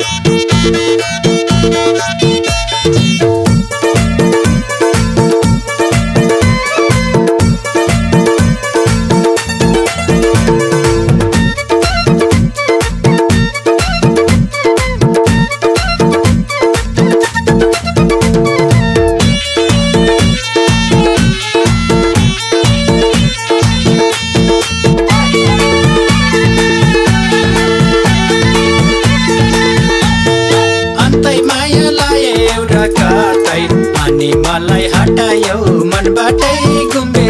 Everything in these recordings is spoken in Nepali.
मलाई हटायो मनबाटै गुम्बे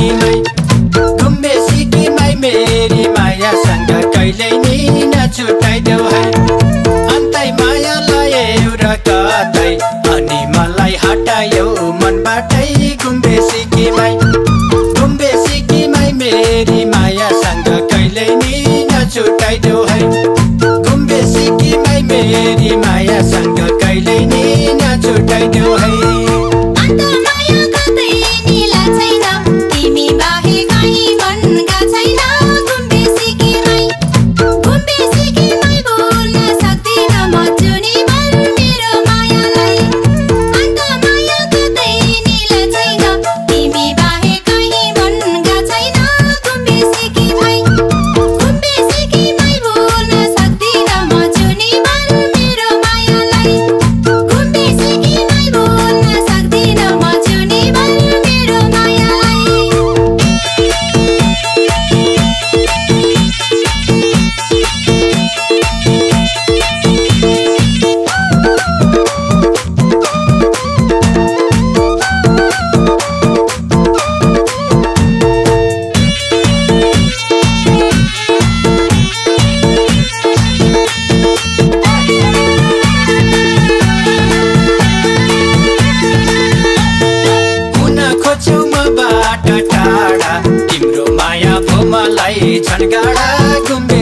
सिक्किमै मेरी मायासँग कहिल्यै नि नछुटाइदेऊ है। अन्तै मायालाई एउटा कतै अनि मलाई हटायो मनबाटै गुम्बे सिक्किमै मेरी मायासँग कहिल्यै नि नछुटाइदेऊ है। गुम्बे सिक्किमै मेरी मायासँग कहिल्यै नि नछुटाइदेऊ है। तिम्रो माया भो मलाई झन्गाडा गुम्बे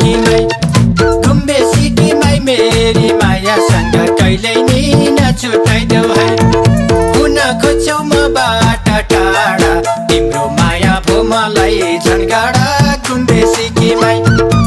सिक्किमै मेरी मायासँग कहिल्यै नि नछुटाइदेऊ है। हुन खोज्छौ मबाट टाढा तिम्रो माया भो मलाई झन्गाडा गुम्बे सिक्किमै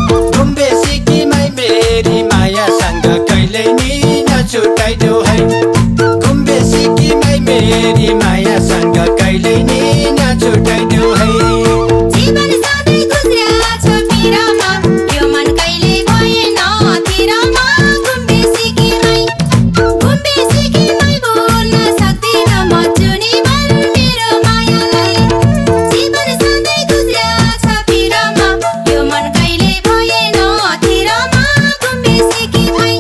मेरी मायासँग कहिल्यै नि नछुटाइदेऊ है। गुम्बे सिक्किमै मेरी मायासँग कहिल्यै नि नछुटाइदेऊ है। जीवन सधैँ गुज्रिरहेछ पिरमा यो मन कहिले भएन तिरमा। गुम्बे सिक्किमै बोल्न सक्दिन म जुनीभर मेरो मायालाई। जीवन सधैँ गुज्रिरहेछ पिरमा यो मन कहिले भएन तिरमा। गुम्बे सिक्किमै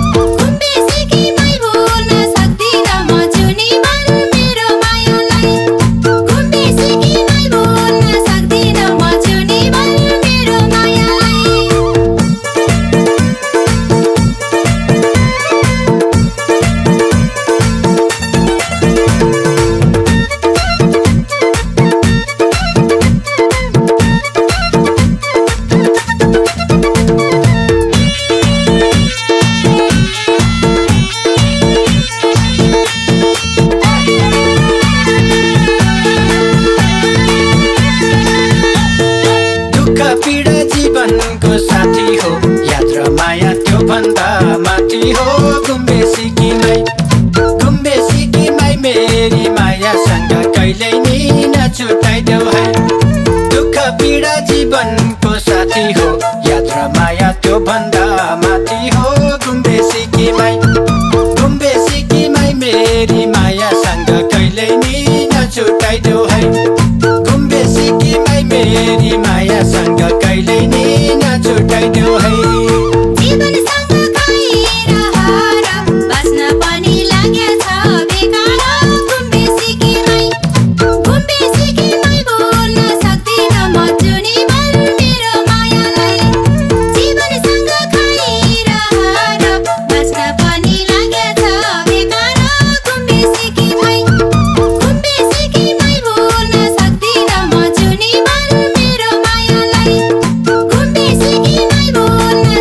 बोल्न सक्दिन म जुनीभर मेरो मायालाई। गुम्बे सिक्किमै बोल्न सक्दिन म जुनीभर मेरो मायालाई। दुःख पीडा जीवनको साथी हो याद र माया त्यो भन्दा माथि हो। गुम्बे सिक्किमै मेरी मायासँग कहिल्यै नि नछुटाइदेऊ है। दुःख पीडा जीवनको साथी हो याद र माया त्यो भन्दा माथि हो। गुम्बे सिक्किमै मेरी मायासँग कहिल्यै नि नछुटाइदेऊ है। गुम्बे सिक्किमै मेरी मायासँग कहिल्यै नि नछुटाइदेऊ है। जीवनसँग खाइरहर बस्न पनि लागेछ बेकार। गुम्बे सिक्किमै बोल्न सक्दिन म जुनीभर मेरो मायालाई। जीवनसँग खाइरहर बस्न पनि लागेछ बेकार। गुम्बे सिक्किमै बोल्न सक्दिन म जुनीभर मेरो मायालाई। गुम्बे सिक्किमै बोल्न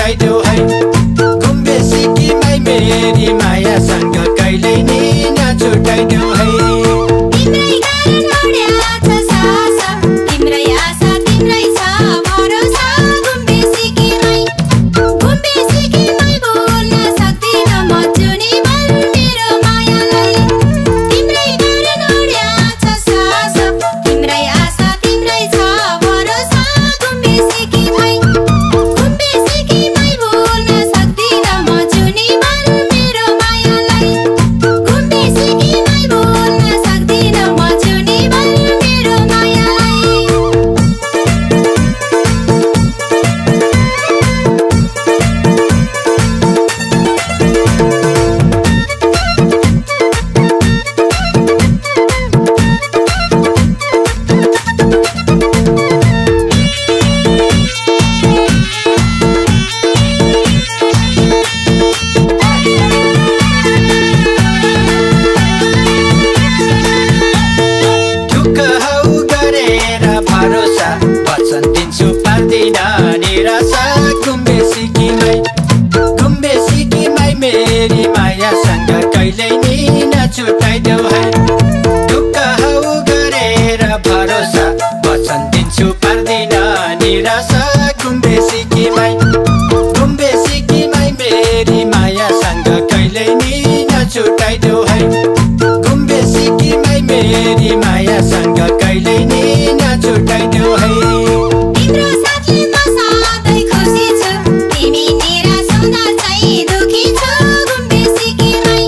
नछुटाइदेऊ है गुम्बे सिक्किमै मेरी मायासँग कहिल्यै नि नछुटाइदेऊ है तिम्रै कारण ओड्याछ सास तिम्रै आशा तिम्रै छ भरोसा गुम्बे सिक्किमै बोल्न सक्दिन म जुनीभर मेरो मायालाई तिम्रै कारण ओड्याछ सास तिम्रै आशा तिम्रै छ भरोसा गुम्बे सिक्किमै बोल्न सक्दिन म जुनीभर मेरो मायालाई गुम्बे सिक्किमै बोल्न सक्दिन म जुनीभर मेरो मायालाई दुःख हौ गरेर भरोसा वचन दिन्छु पार्दिन निराशा गुम्बे सिक्किमै मेरी मायासँग कहिल्यै नि नछुटाइदेऊ है दुःख हौ गरेर भरोसा वचन दिन्छु पार्दिन निराशा गुम्बे सिक्किमै मेरी मायासँग कहिल्यै नि नछुटाइदेऊ है गुम्बे सिक्किमै मेरी मायासँग कहिल्यै नि नछुटाइदेऊ है तिम्रो साथले म सधैँ खुसी छु तिमी निराश हुँदा चाहिँ दुखी छु गुम्बे सिक्किमै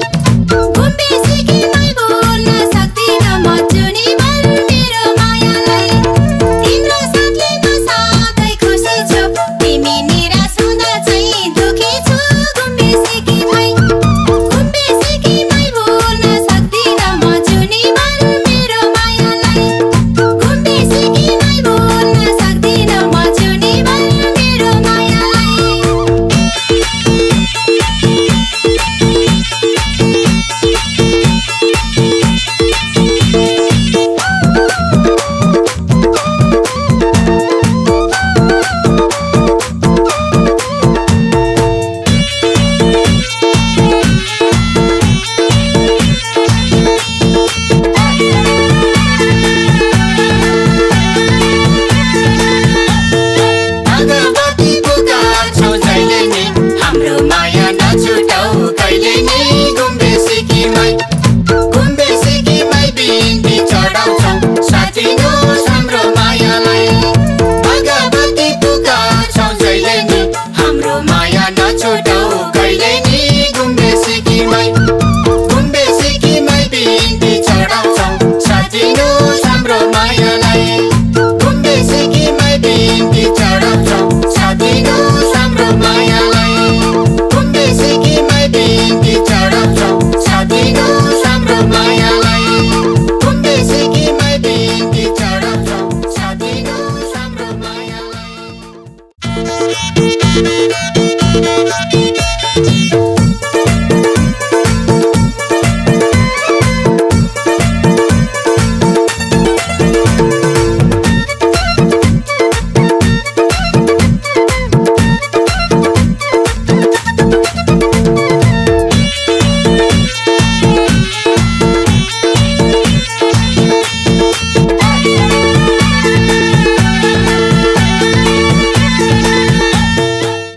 बोल्न सक्दिन म जुनीभर मेरो मायालाई तिम्रो साथले म सधैँ खुसी छु तिमी निराश हुँदा चाहिँ दुखी छु गुम्बे सिक्किमै बोल्न सक्दिन म जुनीभर मेरो मायालाई गुम्बे सिक्किमै बोल्न सक्दिन म जुनीभर मेरो मायालाई भगवती पुकार्छौ जहिले नि हाम्रो माया नछुटाऊ कहिल्यै नि गुम्बे सिक्किमै बिन्ती चढाउँछौ साथिनुहोस् हाम्रो मायालाई भगवती पुकार्छौ जहिले नि हाम्रो माया नछुटाऊ कहिल्यै